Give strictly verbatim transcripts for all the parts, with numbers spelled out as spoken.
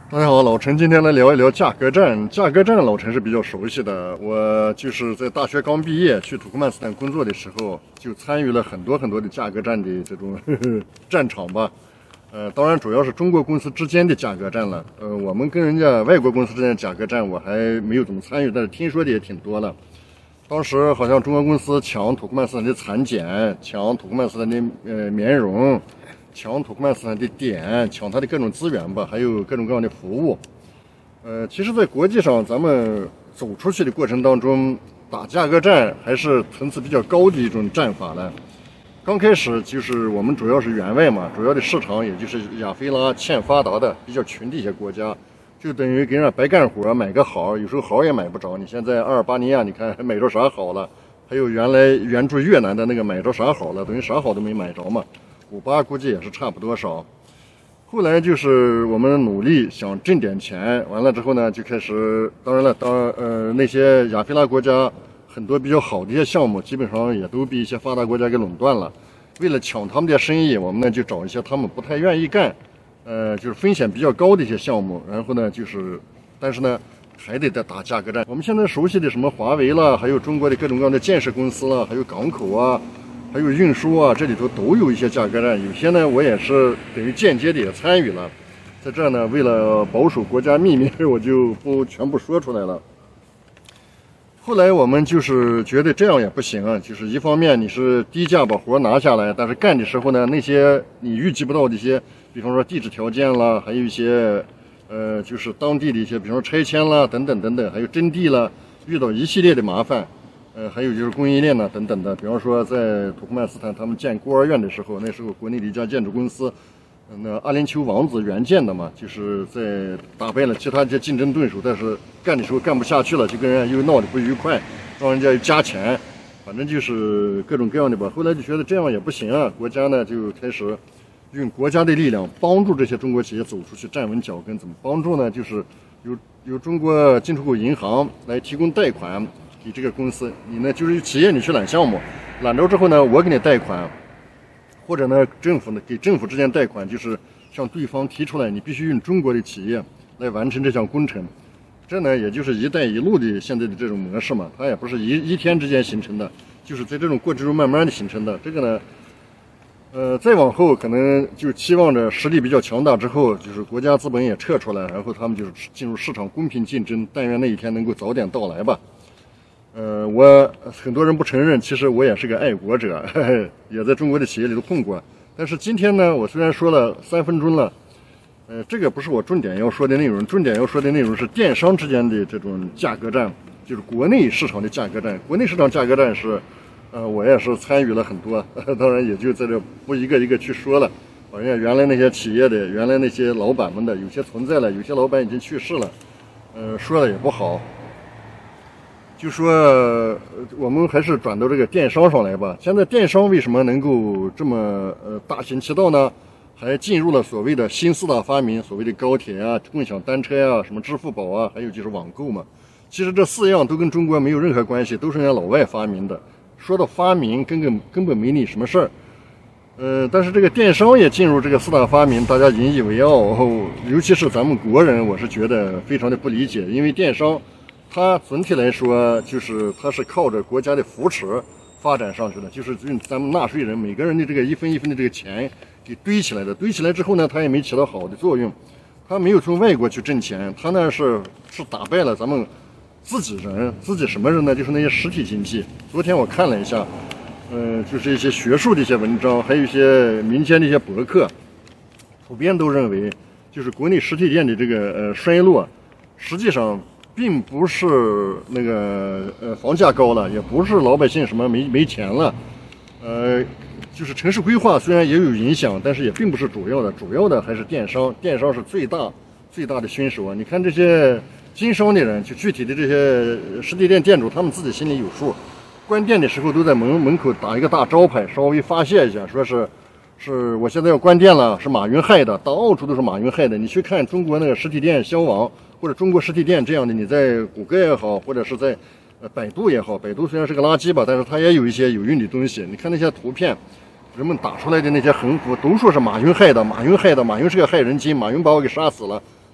大家好，老陈今天来聊一聊价格战。价格战老陈是比较熟悉的，我就是在大学刚毕业去土库曼斯坦工作的时候，就参与了很多很多的价格战的这种呵呵战场吧。呃，当然主要是中国公司之间的价格战了。呃，我们跟人家外国公司之间的价格战我还没有怎么参与，但是听说的也挺多了。当时好像中国公司抢土库曼斯坦的蚕茧，抢土库曼斯坦的呃棉绒。抢土库曼斯坦的点，抢它的各种资源吧，还有各种各样的服务。呃，其实，在国际上，咱们走出去的过程当中，打价格战还是层次比较高的一种战法了。刚开始就是我们主要是援外嘛，主要的市场也就是亚非拉欠发达的、比较穷的一些国家，就等于给人家白干活买个好，有时候好也买不着。你现在阿尔巴尼亚，你看还买着啥好了？还有原来援助越南的那个买着啥好了？等于啥好都没买着嘛。古巴估计也是差不多少。后来就是我们努力想挣点钱，完了之后呢，就开始，当然了，当呃那些亚非拉国家很多比较好的一些项目，基本上也都被一些发达国家给垄断了。为了抢他们的生意，我们呢就找一些他们不太愿意干，呃，就是风险比较高的一些项目，然后呢就是，但是呢还得再打价格战。我们现在熟悉的什么华为啦，还有中国的各种各样的建设公司啦，还有港口啊。还有运输啊，这里头都有一些价格战，有些呢我也是等于间接的也参与了，在这呢为了保守国家秘密，我就不全部说出来了。后来我们就是觉得这样也不行啊，就是一方面你是低价把活拿下来，但是干的时候呢，那些你预计不到的一些，比方说地质条件啦，还有一些呃就是当地的一些，比方说拆迁啦等等等等，还有征地啦，遇到一系列的麻烦。呃，还有就是供应链呢，等等的。比方说，在土库曼斯坦他们建孤儿院的时候，那时候国内的一家建筑公司，那阿联酋王子援建的嘛，就是在打败了其他一些竞争对手，但是干的时候干不下去了，就跟人家又闹得不愉快，让人家又加钱，反正就是各种各样的吧。后来就觉得这样也不行啊，国家呢就开始用国家的力量帮助这些中国企业走出去，站稳脚跟。怎么帮助呢？就是由由中国进出口银行来提供贷款。给这个公司，你呢就是企业你去揽项目，揽着之后呢，我给你贷款，或者呢政府呢给政府之间贷款，就是向对方提出来，你必须用中国的企业来完成这项工程。这呢也就是“一带一路”的现在的这种模式嘛，它也不是一一天之间形成的，就是在这种过程中慢慢的形成的。这个呢，呃，再往后可能就期望着实力比较强大之后，就是国家资本也撤出来，然后他们就是进入市场公平竞争。但愿那一天能够早点到来吧。呃，我很多人不承认，其实我也是个爱国者，嘿嘿，也在中国的企业里头混过。但是今天呢，我虽然说了三分钟了，呃，这个不是我重点要说的内容，重点要说的内容是电商之间的这种价格战，就是国内市场的价格战。国内市场价格战是，呃，我也是参与了很多，当然也就在这不一个一个去说了。把人家原来那些企业的，原来那些老板们的，有些存在了，有些老板已经去世了，呃，说了也不好。就说我们还是转到这个电商上来吧。现在电商为什么能够这么呃大行其道呢？还进入了所谓的新四大发明，所谓的高铁啊、共享单车啊、什么支付宝啊，还有就是网购嘛。其实这四样都跟中国没有任何关系，都是人家老外发明的。说到发明，根本根本没你什么事儿。呃，但是这个电商也进入这个四大发明，大家引以为傲。尤其是咱们国人，我是觉得非常的不理解，因为电商。它总体来说，就是它是靠着国家的扶持发展上去的，就是用咱们纳税人每个人的这个一分一分的这个钱给堆起来的。堆起来之后呢，它也没起到好的作用，它没有从外国去挣钱，它呢是是打败了咱们自己人，自己什么人呢？就是那些实体经济。昨天我看了一下，呃，就是一些学术的一些文章，还有一些民间的一些博客，普遍都认为，就是国内实体店的这个呃衰落，实际上。并不是那个呃房价高了，也不是老百姓什么没没钱了，呃，就是城市规划虽然也有影响，但是也并不是主要的，主要的还是电商，电商是最大最大的凶手啊！你看这些经商的人，就具体的这些实体店店主，他们自己心里有数，关店的时候都在门门口打一个大招牌，稍微发泄一下，说是是我现在要关店了，是马云害的，到处都是马云害的。你去看中国那个实体店消亡。或者中国实体店这样的，你在谷歌也好，或者是在呃百度也好，百度虽然是个垃圾吧，但是它也有一些有用的东西。你看那些图片，人们打出来的那些横幅，都说是马云害的，马云害的，马云是个害人精，马云把我给杀死了。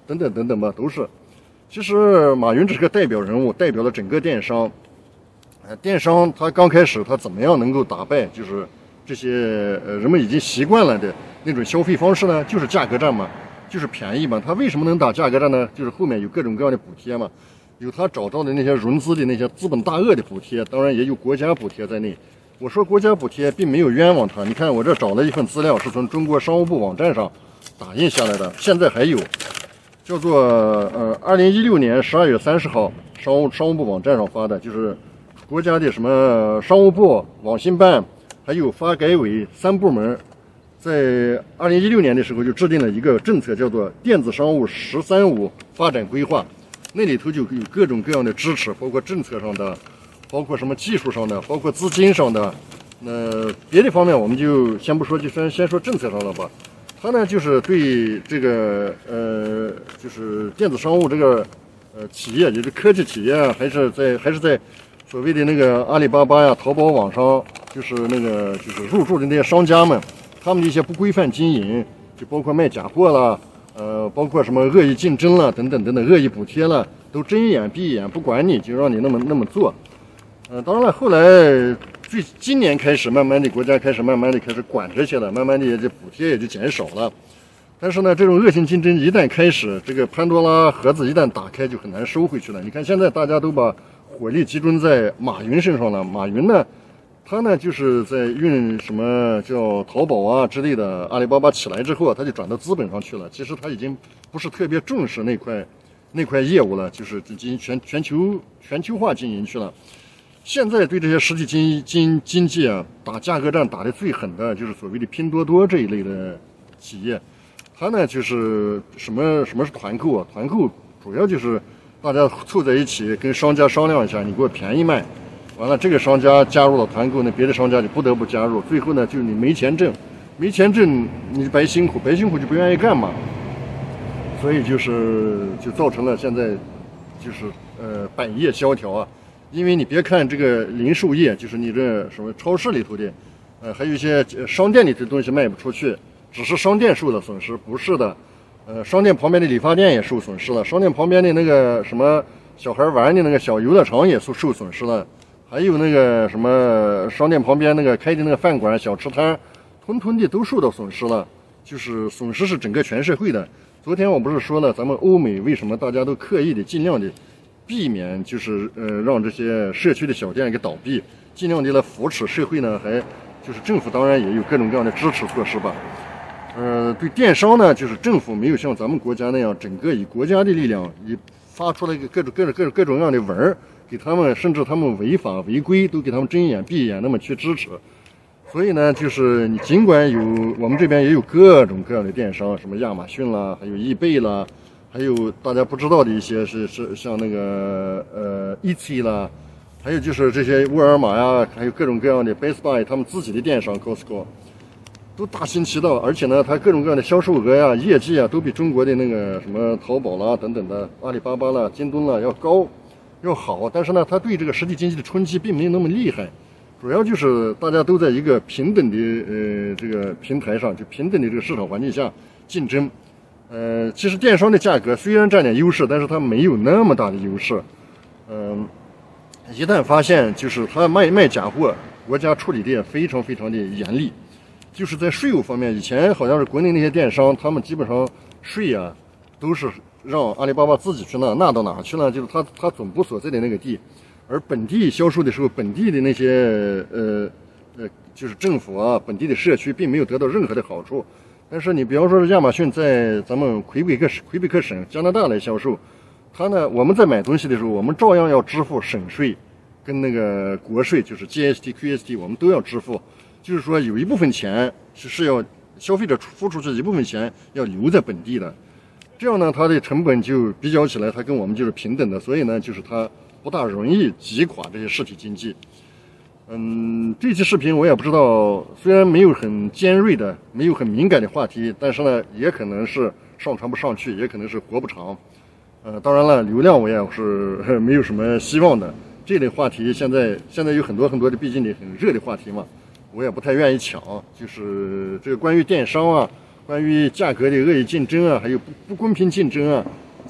等等等等吧，都是。其实马云只是个代表人物，代表了整个电商。呃，电商它刚开始它怎么样能够打败就是这些呃人们已经习惯了的那种消费方式呢？就是价格战嘛，就是便宜嘛。它为什么能打价格战呢？就是后面有各种各样的补贴嘛，有他找到的那些融资的那些资本大鳄的补贴，当然也有国家补贴在内。我说国家补贴并没有冤枉他，你看我这找了一份资料，是从中国商务部网站上打印下来的，现在还有，叫做呃二零一六年十二月三十号商务商务部网站上发的，就是国家的什么商务部、网信办还有发改委三部门，在二零一六年的时候就制定了一个政策，叫做电子商务“十三五”发展规划，那里头就有各种各样的支持，包括政策上的。包括什么技术上的，包括资金上的，那别的方面我们就先不说，就先先说政策上了吧。它呢就是对这个呃，就是电子商务这个呃企业，就是科技企业啊，还是在还是在所谓的那个阿里巴巴呀、淘宝网上，就是那个就是入驻的那些商家们，他们的一些不规范经营，就包括卖假货啦，呃，包括什么恶意竞争啦，等等等等，恶意补贴啦，都睁一眼闭一眼，不管你就让你那么那么做。呃，当然了，后来最今年开始，慢慢的国家开始慢慢的开始管这些了，慢慢的也这补贴也就减少了。但是呢，这种恶性竞争一旦开始，这个潘多拉盒子一旦打开，就很难收回去了。你看现在大家都把火力集中在马云身上了，马云呢，他呢就是在运什么叫淘宝啊之类的，阿里巴巴起来之后，他就转到资本上去了。其实他已经不是特别重视那块那块业务了，就是进行全全球全球化经营去了。现在对这些实体经经经济啊打价格战打得最狠的，就是所谓的拼多多这一类的企业。它呢就是什么什么是团购啊？团购主要就是大家凑在一起跟商家商量一下，你给我便宜卖。完了，这个商家加入了团购，那别的商家就不得不加入。最后呢，就是你没钱挣，没钱挣你白辛苦，白辛苦就不愿意干嘛。所以就是就造成了现在就是呃百业萧条啊。因为你别看这个零售业，就是你这什么超市里头的，呃，还有一些商店里的东西卖不出去，只是商店受了损失，不是的，呃，商店旁边的理发店也受损失了，商店旁边的那个什么小孩玩的那个小游乐场也受受损失了，还有那个什么商店旁边那个开的那个饭馆、小吃摊，通通的都受到损失了，就是损失是整个全社会的。昨天我不是说了，咱们欧美为什么大家都刻意的尽量的避免就是呃让这些社区的小店给倒闭，尽量的来扶持社会呢，还就是政府当然也有各种各样的支持措施吧。呃，对电商呢，就是政府没有像咱们国家那样，整个以国家的力量，以发出了一个各种各种各种各种各样的文儿，给他们，甚至他们违法违规都给他们睁一眼闭一眼那么去支持。所以呢，就是你尽管有我们这边也有各种各样的电商，什么亚马逊啦，还有易贝啦。还有大家不知道的一些是是像那个呃 E T 啦，还有就是这些沃尔玛呀，还有各种各样的 Best Buy 他们自己的电商 Costco 都大行其道，而且呢，它各种各样的销售额呀、业绩啊，都比中国的那个什么淘宝啦等等的阿里巴巴啦、京东啦要高，要好。但是呢，它对这个实体经济的冲击并没有那么厉害，主要就是大家都在一个平等的呃这个平台上，就平等的这个市场环境下竞争。呃，其实电商的价格虽然占点优势，但是它没有那么大的优势。嗯、呃，一旦发现就是他卖卖假货，国家处理的也非常非常的严厉。就是在税务方面，以前好像是国内那些电商，他们基本上税啊都是让阿里巴巴自己去纳，纳到哪去呢？就是他他总部所在的那个地，而本地销售的时候，本地的那些呃呃，就是政府啊，本地的社区并没有得到任何的好处。但是你比方说是亚马逊在咱们魁北克魁北克省加拿大来销售，它呢，我们在买东西的时候，我们照样要支付省税跟那个国税，就是 G S T、Q S T， 我们都要支付。就是说有一部分钱是是要消费者付出去，一部分钱要留在本地的，这样呢，它的成本就比较起来，它跟我们就是平等的，所以呢，就是它不大容易击垮这些实体经济。嗯，这期视频我也不知道，虽然没有很尖锐的、没有很敏感的话题，但是呢，也可能是上传不上去，也可能是活不长。呃，当然了，流量我也是没有什么希望的。这类话题现在现在有很多很多的，毕竟的很热的话题嘛，我也不太愿意抢。就是这个关于电商啊，关于价格的恶意竞争啊，还有不不公平竞争啊，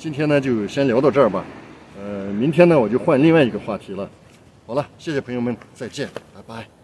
今天呢就先聊到这儿吧。呃，明天呢我就换另外一个话题了。好了，谢谢朋友们，再见，拜拜。